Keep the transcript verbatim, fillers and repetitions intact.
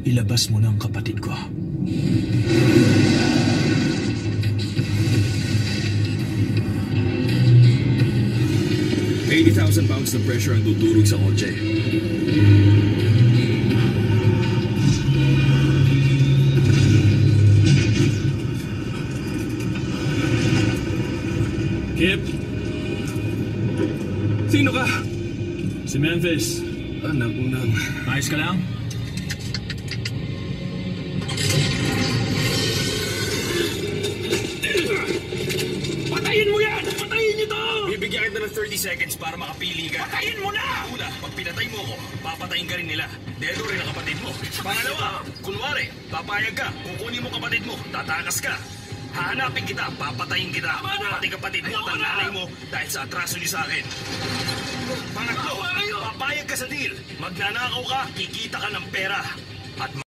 ilabas mo na ang kapatid ko. eighty thousand pounds ng pressure ang tuturog sa kotse. Kip? Sino ka? Si Memphis. Anak mo nang... Ayos ka lang? Patayin mo yan! Patayin niyo to! Bibigyan kita ng thirty seconds para makapili ka. Patayin mo na! Una, pag pinatay mo ko, papatayin ka rin nila. Dedo rin ang kapatid mo. Pangalawa, kunwari, papayag ka, kukunin mo kapatid mo, tatakas ka. Hahanapin kita, papatayin kita. Pati kapatid mo at ang nanay mo dahil sa atraso niyo sa akin. Pangatlo, papayag ka sa deal. Magnanakaw ka, kikita ka ng pera. At